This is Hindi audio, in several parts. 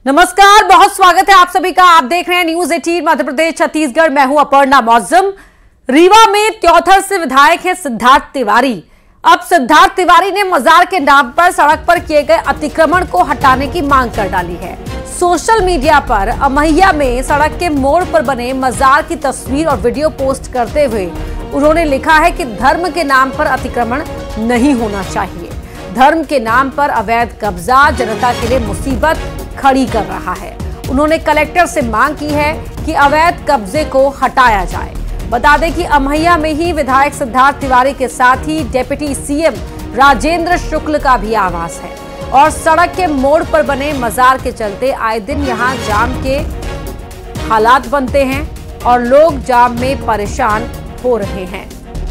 नमस्कार, बहुत स्वागत है आप सभी का। आप देख रहे हैं न्यूज 18 मध्य प्रदेश छत्तीसगढ़। मैं हूं अपर्णा मौजम। रीवा में त्योथर से विधायक हैं सिद्धार्थ तिवारी। अब सिद्धार्थ तिवारी ने मजार के नाम पर सड़क पर किए गए अतिक्रमण को हटाने की मांग कर डाली है। सोशल मीडिया पर अमैया में सड़क के मोड़ पर बने मजार की तस्वीर और वीडियो पोस्ट करते हुए उन्होंने लिखा है कि धर्म के नाम पर अतिक्रमण नहीं होना चाहिए। धर्म के नाम पर अवैध कब्जा जनता के लिए मुसीबत खड़ी कर रहा है। उन्होंने कलेक्टर से मांग की है कि अवैध कब्जे को हटाया जाए। बता दें कि अमैया में ही विधायक सिद्धार्थ तिवारी के साथ ही डिप्टी सीएम राजेंद्र शुक्ल का भी आवास है और सड़क के मोड़ पर बने मजार के चलते आए दिन यहां जाम के हालात बनते हैं और लोग जाम में परेशान हो रहे हैं।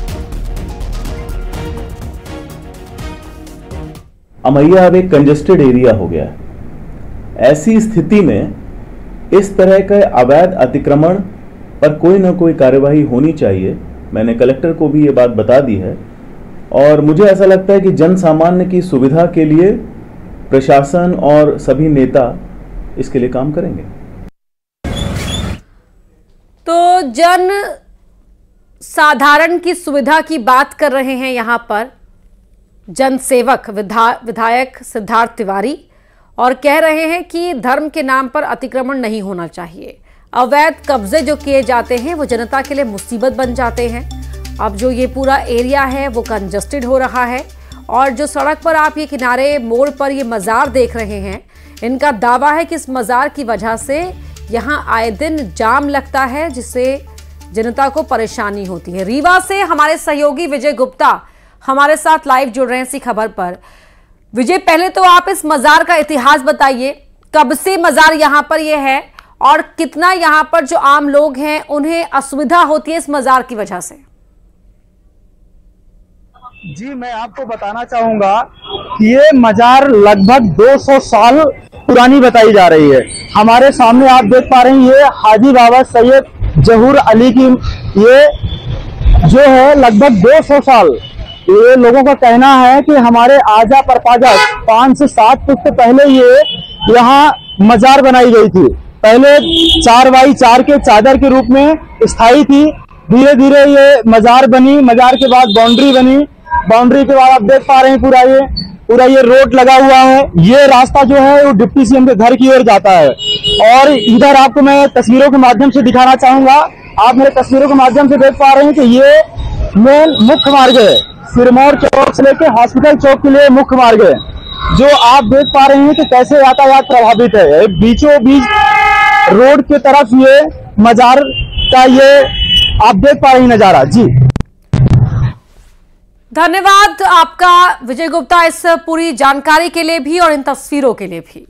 अमैया अब एक कंजेस्टेड एरिया हो गया है। ऐसी स्थिति में इस तरह के अवैध अतिक्रमण पर कोई ना कोई कार्यवाही होनी चाहिए। मैंने कलेक्टर को भी ये बात बता दी है और मुझे ऐसा लगता है कि जन सामान्य की सुविधा के लिए प्रशासन और सभी नेता इसके लिए काम करेंगे। तो जन साधारण की सुविधा की बात कर रहे हैं यहां पर जनसेवक विधायक सिद्धार्थ तिवारी और कह रहे हैं कि धर्म के नाम पर अतिक्रमण नहीं होना चाहिए। अवैध कब्जे जो किए जाते हैं वो जनता के लिए मुसीबत बन जाते हैं। अब जो ये पूरा एरिया है वो कंजस्टेड हो रहा है और जो सड़क पर आप ये किनारे मोड़ पर ये मज़ार देख रहे हैं, इनका दावा है कि इस मज़ार की वजह से यहाँ आए दिन जाम लगता है जिससे जनता को परेशानी होती है। रीवा से हमारे सहयोगी विजय गुप्ता हमारे साथ लाइव जुड़ रहे हैं इसी खबर पर। विजय, पहले तो आप इस मजार का इतिहास बताइए, कब से मजार यहाँ पर ये है और कितना यहाँ पर जो आम लोग हैं उन्हें असुविधा होती है इस मजार की वजह से। जी, मैं आपको बताना चाहूंगा कि ये मजार लगभग 200 साल पुरानी बताई जा रही है। हमारे सामने आप देख पा रहे हैं ये हाजी बाबा सैयद जहूर अली की ये जो है लगभग 200 साल। ये लोगों का कहना है कि हमारे आजा परपाजा 5 से 7 पुश्त पहले ये यहाँ मजार बनाई गई थी। पहले 4x4 के चादर के रूप में स्थायी थी। धीरे धीरे ये मजार बनी, मजार के बाद बाउंड्री बनी, बाउंड्री के बाद आप देख पा रहे हैं पूरा ये रोड लगा हुआ है। ये रास्ता जो है वो डिप्टी सीएम के घर की ओर जाता है और इधर आपको मैं तस्वीरों के माध्यम से दिखाना चाहूंगा। आप मेरे तस्वीरों के माध्यम से देख पा रहे हैं कि ये मेन मुख्य मार्ग है। सिरमौर चौक से लेकर हॉस्पिटल चौक के लिए मुख्य मार्ग है जो आप देख पा रहे हैं कि कैसे यातायात प्रभावित है। बीचों बीच रोड की तरफ ये मजार का ये आप देख पा रहे हैं नजारा। जी धन्यवाद आपका विजय गुप्ता इस पूरी जानकारी के लिए भी और इन तस्वीरों के लिए भी।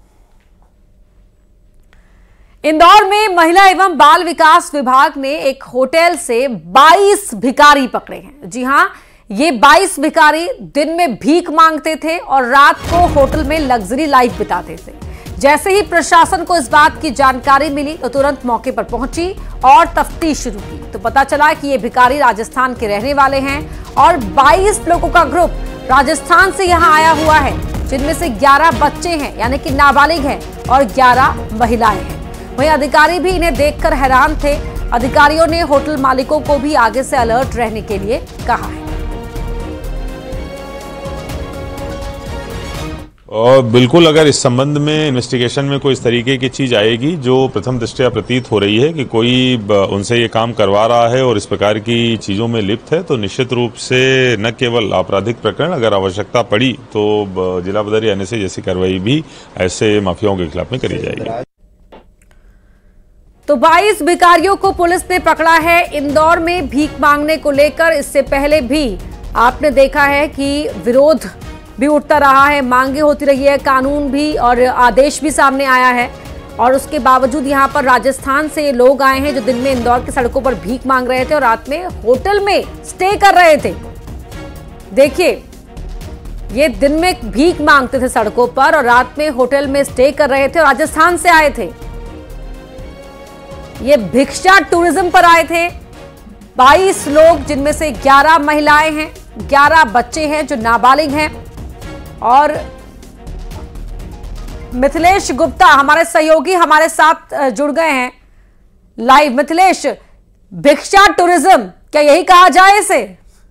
इंदौर में महिला एवं बाल विकास विभाग ने एक होटल से 22 भिखारी पकड़े हैं। जी हां, ये 22 भिखारी दिन में भीख मांगते थे और रात को होटल में लग्जरी लाइफ बिताते थे। जैसे ही प्रशासन को इस बात की जानकारी मिली तो तुरंत मौके पर पहुंची और तफ्तीश शुरू की तो पता चला कि ये भिखारी राजस्थान के रहने वाले हैं और 22 लोगों का ग्रुप राजस्थान से यहां आया हुआ है, जिनमें से 11 बच्चे हैं यानी कि नाबालिग हैं और 11 महिलाएं हैं। वहीं अधिकारी भी इन्हें देखकर हैरान थे। अधिकारियों ने होटल मालिकों को भी आगे से अलर्ट रहने के लिए कहा है। और बिल्कुल, अगर इस संबंध में इन्वेस्टिगेशन में कोई इस तरीके की चीज आएगी जो प्रथम दृष्टया प्रतीत हो रही है कि कोई उनसे ये काम करवा रहा है और इस प्रकार की चीजों में लिप्त है, तो निश्चित रूप से न केवल आपराधिक प्रकरण, अगर आवश्यकता पड़ी तो जिला बदर या एनएसए जैसी कार्रवाई भी ऐसे माफियाओं के खिलाफ में करी जाएगी। तो 22 भिखारियों को पुलिस ने पकड़ा है इंदौर में भीख मांगने को लेकर। इससे पहले भी आपने देखा है कि विरोध भी उठता रहा है, मांगे होती रही है, कानून भी और आदेश भी सामने आया है और उसके बावजूद यहाँ पर राजस्थान से लोग आए हैं जो दिन में इंदौर की सड़कों पर भीख मांग रहे थे और रात में होटल में स्टे कर रहे थे। देखिए, ये दिन में भीख मांगते थे सड़कों पर और रात में होटल में स्टे कर रहे थे और राजस्थान से आए थे। ये भिक्षा टूरिज्म पर आए थे। 22 लोग, जिनमें से 11 महिलाएं हैं, 11 बच्चे हैं जो नाबालिग हैं और मिथिलेश गुप्ता हमारे सहयोगी हमारे साथ जुड़ गए हैं लाइव। मिथिलेश, भिक्षा टूरिज्म क्या यही कहा जाए इसे?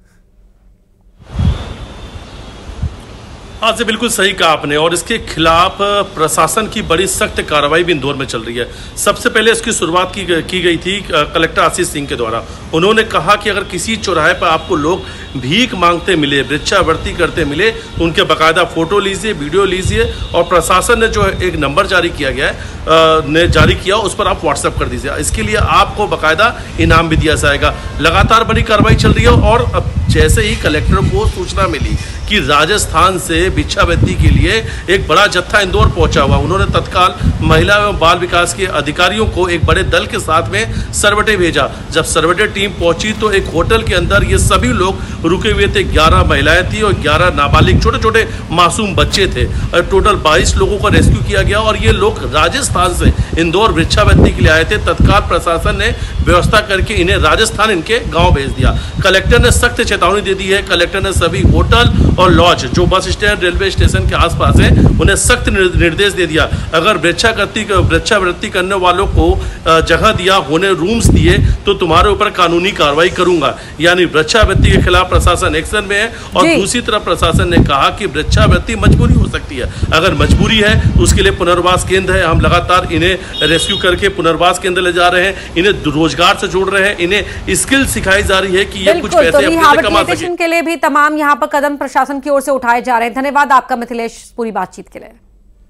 हाँ जी, बिल्कुल सही कहा आपने। और इसके खिलाफ प्रशासन की बड़ी सख्त कार्रवाई भी इंदौर में चल रही है। सबसे पहले इसकी शुरुआत की गई थी कलेक्टर आशीष सिंह के द्वारा। उन्होंने कहा कि अगर किसी चौराहे पर आपको लोग भीख मांगते मिले, भिक्षावृत्ति करते मिले, तो उनके बाकायदा फोटो लीजिए, वीडियो लीजिए, और प्रशासन ने जो एक नंबर जारी किया गया है जारी किया, उस पर आप व्हाट्सएप कर दीजिए। इसके लिए आपको बाकायदा इनाम भी दिया जाएगा। लगातार बड़ी कार्रवाई चल रही है। और अब जैसे ही कलेक्टर को सूचना मिली कि राजस्थान से भिक्षावृत्ति के लिए एक बड़ा जत्था इंदौर पहुंचा हुआ, उन्होंने तत्काल महिला एवं बाल विकास के अधिकारियों को एक बड़े दल के साथ में सरवटे भेजा। जब सरवटे टीम पहुंची तो एक होटल के अंदर ये सभी लोग रुके हुए थे। 11 महिलाएं थी और 11 नाबालिग छोटे छोटे मासूम बच्चे थे। और टोटल 22 लोगों का रेस्क्यू किया गया। और ये लोग राजस्थान से इंदौर भिक्षावृत्ति के लिए आए थे। तत्काल प्रशासन ने व्यवस्था करके इन्हें राजस्थान इनके गाँव भेज दिया। कलेक्टर ने सख्त चेतावनी दे दी है। कलेक्टर ने सभी होटल और लॉज जो बस स्टैंड रेलवे स्टेशन के आसपास है उन्हें सख्त निर्देश दे दिया। अगर भिक्षावृत्ति करने वालों को जगह दिया, होने रूम्स दिए, तो तुम्हारे ऊपर कानूनी कार्रवाई करूंगा। यानी भिक्षावृत्ति के खिलाफ प्रशासन एक्शन में है। और दूसरी तरफ प्रशासन ने कहा कि भिक्षावृत्ति मजबूरी हो सकती है। अगर मजबूरी है तो उसके लिए पुनर्वास केंद्र है। हम लगातार इन्हें रेस्क्यू करके पुनर्वास केंद्र ले जा रहे हैं, इन्हें रोजगार से जोड़ रहे हैं, इन्हें स्किल सिखाई जा रही है कि ये कुछ पैसे अपने से कमा सके। के लिए भी तमाम यहाँ पर कदम प्रशासन की ओर से उठाए जा रहे हैं। धन्यवाद आपका मिथिलेश पूरी बातचीत के लिए।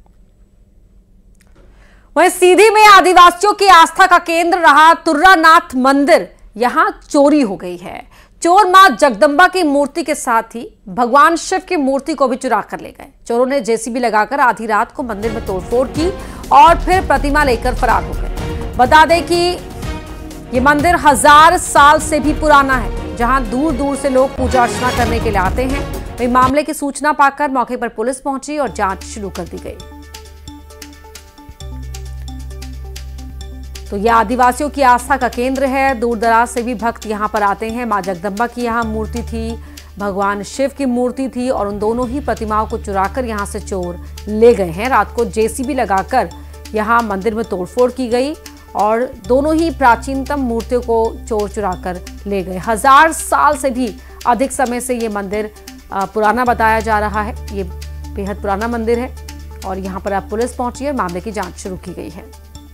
वहीं सीधी में आदिवासियों की आस्था का केंद्र रहा तुर्रानाथ मंदिर, यहां चोरी हो गई है। चोर मां जगदंबा की मूर्ति के साथ ही भगवान शिव की मूर्ति को भी चुरा कर ले गए। चोरों ने जेसीबी लगाकर आधी रात को मंदिर में तोड़फोड़ की और फिर प्रतिमा लेकर फरार हो गए। बता दें कि ये मंदिर 1000 साल से भी पुराना है, जहां दूर दूर से लोग पूजा अर्चना करने के लिए आते हैं। वहीं मामले की सूचना पाकर मौके पर पुलिस पहुंची और जांच शुरू कर दी गई। तो यह आदिवासियों की आस्था का केंद्र है। दूर दराज से भी भक्त यहां पर आते हैं। मां जगदंबा की यहां मूर्ति थी, भगवान शिव की मूर्ति थी, और उन दोनों ही प्रतिमाओं को चुराकर यहां से चोर ले गए हैं। रात को जेसीबी लगाकर यहां मंदिर में तोड़फोड़ की गई और दोनों ही प्राचीनतम मूर्तियों को चोर चुराकर ले गए। 1000 साल से भी अधिक समय से ये मंदिर पुराना बताया जा रहा है। ये बेहद पुराना मंदिर है और यहाँ पर अब पुलिस पहुंची है, मामले की जांच शुरू की गई है।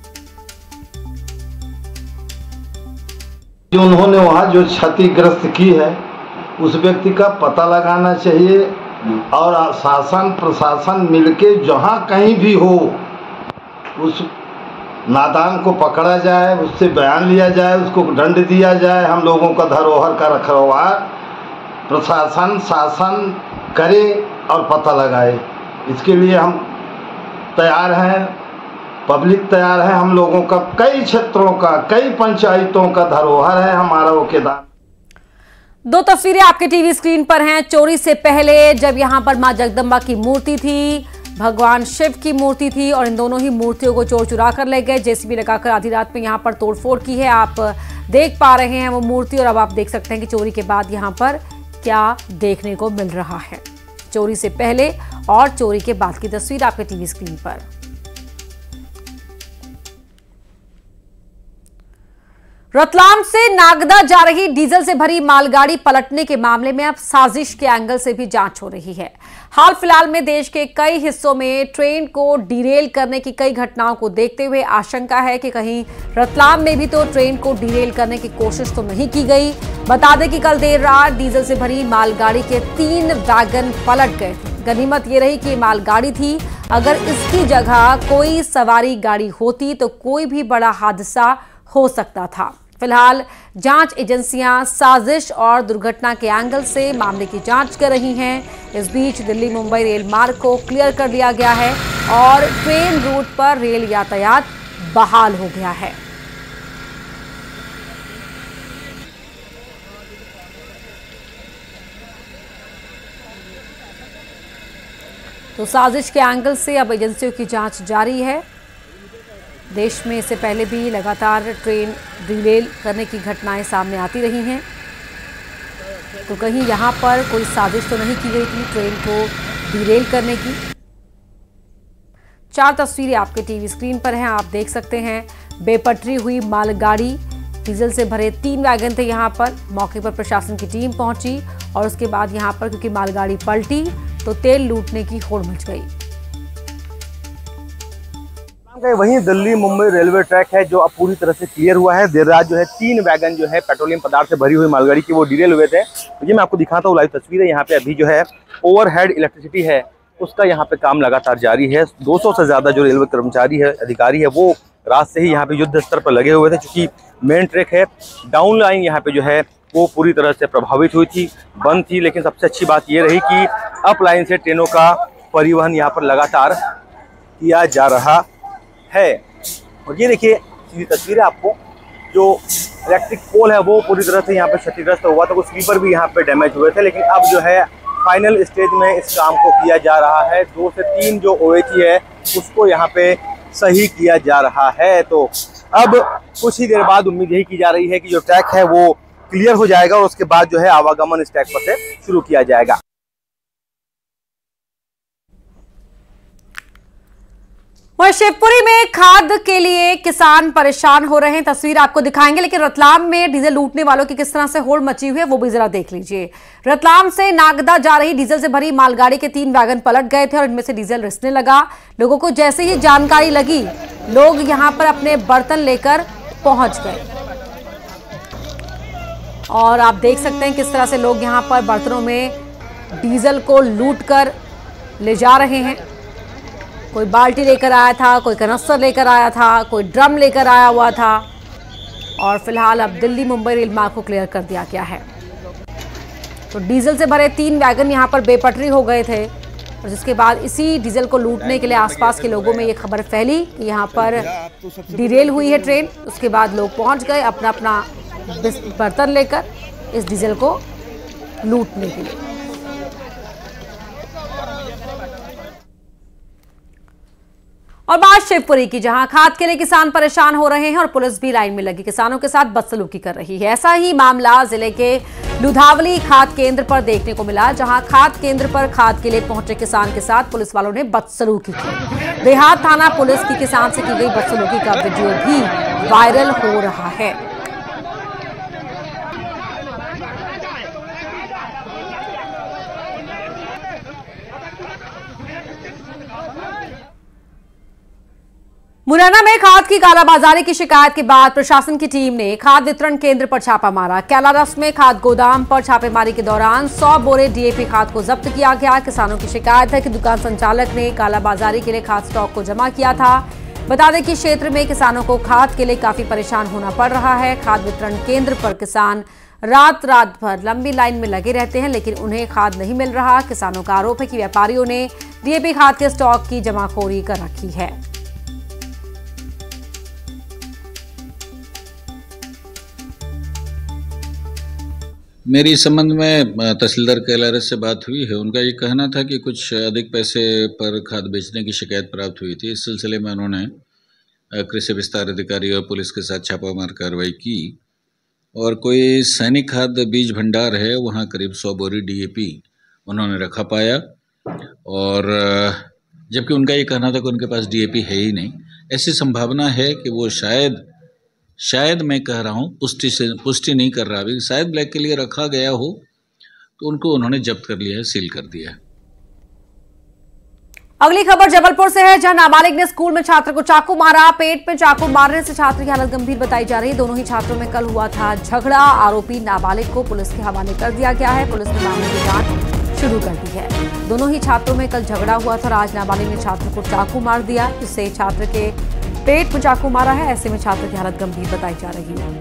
उन्होंने वहाँ जो क्षतिग्रस्त की है उस व्यक्ति का पता लगाना चाहिए और शासन प्रशासन मिलके जहाँ कहीं भी हो उस नादान को पकड़ा जाए, उससे बयान लिया जाए, उसको दंड दिया जाए। हम लोगों का धरोहर का रखरखाव प्रशासन शासन करे और पता लगाए। इसके लिए हम तैयार हैं, पब्लिक तैयार है। हम लोगों का कई क्षेत्रों का, कई पंचायतों का धरोहर है हमारा वो केदार। दो तस्वीरें आपके टीवी स्क्रीन पर हैं। चोरी से पहले जब यहां पर मां जगदंबा की मूर्ति थी, भगवान शिव की मूर्ति थी, और इन दोनों ही मूर्तियों को चोर चुरा कर ले गए। जेसीबी लगाकर आधी रात में यहां पर तोड़फोड़ की है। आप देख पा रहे हैं वो मूर्ति, और अब आप देख सकते हैं कि चोरी के बाद यहां पर क्या देखने को मिल रहा है। चोरी से पहले और चोरी के बाद की तस्वीर आपके टीवी स्क्रीन पर। रतलाम से नागदा जा रही डीजल से भरी मालगाड़ी पलटने के मामले में अब साजिश के एंगल से भी जांच हो रही है। हाल फिलहाल में देश के कई हिस्सों में ट्रेन को डिरेल करने की कई घटनाओं को देखते हुए आशंका है कि कहीं रतलाम में भी तो ट्रेन को डिरेल करने की कोशिश तो नहीं की गई। बता दें कि कल देर रात डीजल से भरी मालगाड़ी के 3 वैगन पलट गए थे। गनीमत ये रही कि मालगाड़ी थी, अगर इसकी जगह कोई सवारी गाड़ी होती तो कोई भी बड़ा हादसा हो सकता था। फिलहाल जांच एजेंसियां साजिश और दुर्घटना के एंगल से मामले की जांच कर रही हैं। इस बीच दिल्ली मुंबई रेल मार्ग को क्लियर कर दिया गया है और ट्रेन रूट पर रेल यातायात बहाल हो गया है। तो साजिश के एंगल से अब एजेंसियों की जांच जारी है। देश में इससे पहले भी लगातार ट्रेन डिरेल करने की घटनाएं सामने आती रही हैं, तो कहीं यहाँ पर कोई साजिश तो नहीं की गई थी ट्रेन को डिरेल करने की। 4 तस्वीरें आपके टीवी स्क्रीन पर हैं, आप देख सकते हैं। बेपटरी हुई मालगाड़ी, डीजल से भरे 3 वैगन थे यहाँ पर। मौके पर प्रशासन की टीम पहुंची और उसके बाद यहाँ पर क्योंकि मालगाड़ी पलटी तो तेल लूटने की होड़ मच गई। वहीं दिल्ली मुंबई रेलवे ट्रैक है जो अब पूरी तरह से क्लियर हुआ है। देर रात जो है 3 वैगन जो है पेट्रोलियम पदार्थ से भरी हुई मालगाड़ी की वो डिरेल हुए थे। तो ये मैं आपको दिखाता हूँ लाइव तस्वीरें। यहाँ पे अभी जो है ओवरहेड इलेक्ट्रिसिटी है उसका यहाँ पे काम लगातार जारी है। 200 से ज्यादा जो रेलवे कर्मचारी है, अधिकारी है, वो रात से ही यहाँ पे युद्ध स्तर पर लगे हुए थे। क्योंकि मेन ट्रैक है, डाउन लाइन यहाँ पे जो है वो पूरी तरह से प्रभावित हुई थी, बंद थी। लेकिन सबसे अच्छी बात ये रही कि अप लाइन से ट्रेनों का परिवहन यहाँ पर लगातार किया जा रहा है। और ये देखिए सीधी तस्वीरें आपको, जो इलेक्ट्रिक पोल है वो पूरी तरह से यहाँ पे क्षतिग्रस्त हुआ था। कुछ स्लीपर भी यहाँ पे डैमेज हुए थे। लेकिन अब जो है फाइनल स्टेज में इस काम को किया जा रहा है। 2 से 3 जो OHE है उसको यहाँ पे सही किया जा रहा है। तो अब कुछ ही देर बाद उम्मीद यही की जा रही है कि जो ट्रैक है वो क्लियर हो जाएगा और उसके बाद जो है आवागमन इस ट्रैक पर से शुरू किया जाएगा। वहीं शिवपुरी में खाद के लिए किसान परेशान हो रहे हैं, तस्वीर आपको दिखाएंगे। लेकिन रतलाम में डीजल लूटने वालों की किस तरह से होड़ मची हुई है वो भी जरा देख लीजिए। रतलाम से नागदा जा रही डीजल से भरी मालगाड़ी के 3 वैगन पलट गए थे और इनमें से डीजल रिसने लगा। लोगों को जैसे ही जानकारी लगी, लोग यहां पर अपने बर्तन लेकर पहुंच गए और आप देख सकते हैं किस तरह से लोग यहां पर बर्तनों में डीजल को लूट कर ले जा रहे हैं। कोई बाल्टी लेकर आया था, कोई कनस्तर लेकर आया था, कोई ड्रम लेकर आया हुआ था। और फिलहाल अब दिल्ली मुंबई रेल मार्ग को क्लियर कर दिया गया है। तो डीजल से भरे 3 वैगन यहां पर बेपटरी हो गए थे और जिसके बाद इसी डीजल को लूटने के लिए आसपास के लोगों में ये खबर फैली कि यहां पर डिरेल हुई है ट्रेन। उसके बाद लोग पहुंच गए अपना अपना बर्तन लेकर इस डीजल को लूटने के लिए। और बात शिवपुरी की, जहां खाद के लिए किसान परेशान हो रहे हैं और पुलिस भी लाइन में लगी किसानों के साथ बदसलूकी कर रही है। ऐसा ही मामला जिले के लुधावली खाद केंद्र पर देखने को मिला, जहां खाद केंद्र पर खाद के लिए पहुंचे किसान के साथ पुलिस वालों ने बदसलूकी की। देहात थाना पुलिस की किसान से की गई बदसलूकी का वीडियो भी वायरल हो रहा है। मुरैना में खाद की कालाबाजारी की शिकायत के बाद प्रशासन की टीम ने खाद वितरण केंद्र पर छापा मारा। कैलारस में खाद गोदाम पर छापेमारी के दौरान 100 बोरे DAP खाद को जब्त किया गया। किसानों की शिकायत है कि दुकान संचालक ने कालाबाजारी के लिए खाद स्टॉक को जमा किया था। बता दें कि क्षेत्र में किसानों को खाद के लिए काफी परेशान होना पड़ रहा है। खाद वितरण केंद्र पर किसान रात भर लंबी लाइन में लगे रहते हैं, लेकिन उन्हें खाद नहीं मिल रहा। किसानों का आरोप है कि व्यापारियों ने DAP खाद के स्टॉक की जमाखोरी कर रखी है। मेरी इस संबंध में तहसीलदार कैलारस से बात हुई है। उनका ये कहना था कि कुछ अधिक पैसे पर खाद बेचने की शिकायत प्राप्त हुई थी। इस सिलसिले में उन्होंने कृषि विस्तार अधिकारी और पुलिस के साथ छापामार कार्रवाई की और कोई सैनिक खाद बीज भंडार है, वहाँ करीब 100 बोरी DAP उन्होंने रखा पाया। और जबकि उनका ये कहना था कि उनके पास DAP है ही नहीं। ऐसी संभावना है कि वो शायद मैं कह रहा हूँ, पुष्टि नहीं कर रहा अभी, शायद ब्लैक के लिए रखा गया हो, तो उनको उन्होंने जब्त कर लिया है, सील कर दिया है। अगली खबर जबलपुर से है, जहां नाबालिग ने स्कूल में छात्र को चाकू मारा। पेट में चाकू मारने से छात्र की हालत गंभीर बताई जा रही है। दोनों ही छात्रों में कल हुआ था झगड़ा। आरोपी नाबालिग को पुलिस के हवाले कर दिया गया है। पुलिस ने मामले की जांच शुरू कर दी है। दोनों ही छात्रों में कल झगड़ा हुआ था और आज नाबालिग ने छात्र को चाकू मार दिया, जिससे छात्र के पेट में चाकू मारा है। ऐसे में छात्र की हालत गंभीर बताई जा रही है।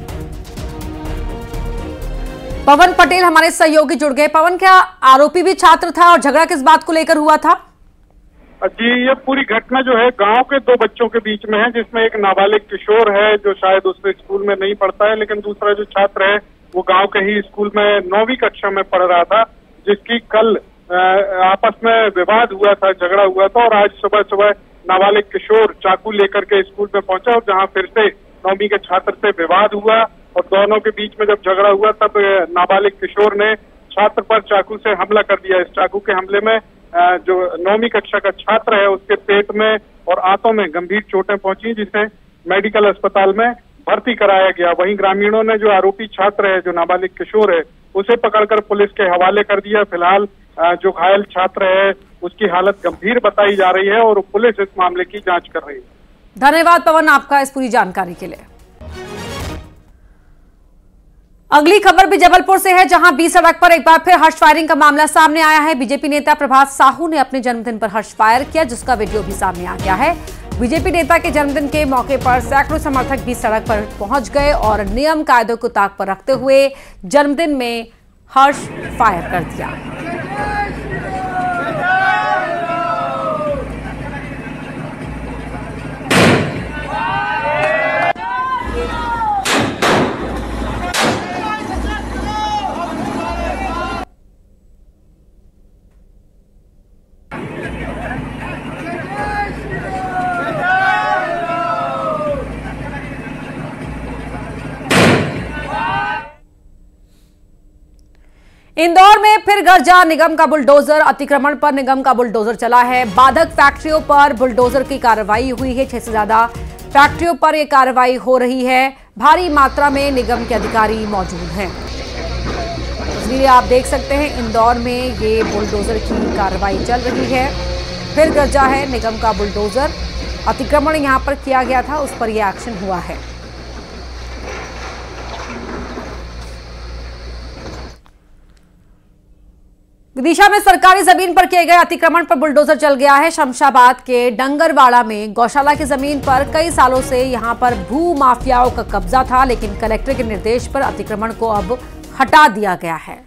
पवन पटेल हमारे सहयोगी जुड़ गए। पवन, क्या आरोपी भी छात्र था और झगड़ा किस बात को लेकर हुआ था? जी, ये पूरी घटना जो है गांव के 2 बच्चों के बीच में है, जिसमें एक नाबालिग किशोर है जो शायद उसके स्कूल में नहीं पढ़ता है, लेकिन दूसरा जो छात्र है वो गांव के ही स्कूल में 9वीं कक्षा में पढ़ रहा था, जिसकी कल आपस में विवाद हुआ था, झगड़ा हुआ था। और आज सुबह नाबालिग किशोर चाकू लेकर के स्कूल में पहुंचा और जहां फिर से 9वीं के छात्र से विवाद हुआ और दोनों के बीच में जब झगड़ा हुआ तब नाबालिग किशोर ने छात्र पर चाकू से हमला कर दिया। इस चाकू के हमले में जो 9वीं कक्षा का छात्र है उसके पेट में और आंतों में गंभीर चोटें पहुंची, जिसे मेडिकल अस्पताल में भर्ती कराया गया। वहीं ग्रामीणों ने जो आरोपी छात्र है, जो नाबालिग किशोर है, उसे पकड़कर पुलिस के हवाले कर दिया। फिलहाल जो घायल छात्र है उसकी हालत गंभीर बताई जा रही है और पुलिस इस मामले की जांच कर रही है। धन्यवाद पवन आपका इस पूरी जानकारी के लिए। अगली खबर भी जबलपुर से है, जहां बीच सड़क पर एक बार फिर हर्ष फायरिंग का मामला सामने आया है। बीजेपी नेता प्रभात साहू ने अपने जन्मदिन पर हर्ष फायर किया, जिसका वीडियो भी सामने आ गया है। बीजेपी नेता के जन्मदिन के मौके पर सैकड़ों समर्थक बीच सड़क पर पहुंच गए और नियम कायदों को ताक पर रखते हुए जन्मदिन में हर्ष फायर कर दिया। इंदौर में फिर गरजा निगम का बुलडोजर। अतिक्रमण पर निगम का बुलडोजर चला है। बाधक फैक्ट्रियों पर बुलडोजर की कार्रवाई हुई है। 6 से ज्यादा फैक्ट्रियों पर यह कार्रवाई हो रही है। भारी मात्रा में निगम के अधिकारी मौजूद हैं। तस्वीरें आप देख सकते हैं, इंदौर में ये बुलडोजर की कार्रवाई चल रही है। फिर गरजा है निगम का बुलडोजर। अतिक्रमण यहां पर किया गया था, उस पर यह एक्शन हुआ है। विदिशा में सरकारी जमीन पर किए गए अतिक्रमण पर बुलडोजर चल गया है। शमशाबाद के डंगरवाड़ा में गौशाला की जमीन पर कई सालों से यहां पर भू माफियाओं का कब्जा था, लेकिन कलेक्टर के निर्देश पर अतिक्रमण को अब हटा दिया गया है।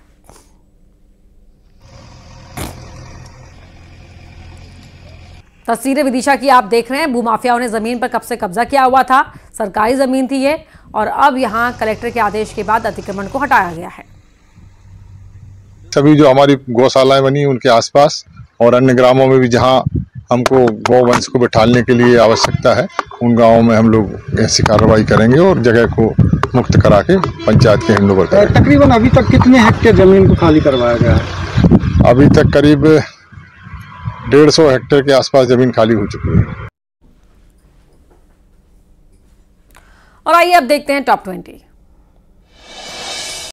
तस्वीरें विदिशा की आप देख रहे हैं। भूमाफियाओं ने जमीन पर कब से कब्जा किया हुआ था। सरकारी जमीन थी ये, और अब यहां कलेक्टर के आदेश के बाद अतिक्रमण को हटाया गया है। सभी जो हमारी गौशालाएं बनी उनके आसपास और अन्य ग्रामों में भी जहां हमको गौवंश को बिठाने के लिए आवश्यकता है, उन गांवों में हम लोग ऐसी कार्रवाई करेंगे और जगह को मुक्त करा के पंचायत के हैंडओवर करेंगे। तकरीबन अभी तक कितने हेक्टेयर जमीन को खाली करवाया गया है? अभी तक करीब 150 हेक्टेयर के आसपास जमीन खाली हो चुकी है। और आइए अब देखते हैं टॉप 20।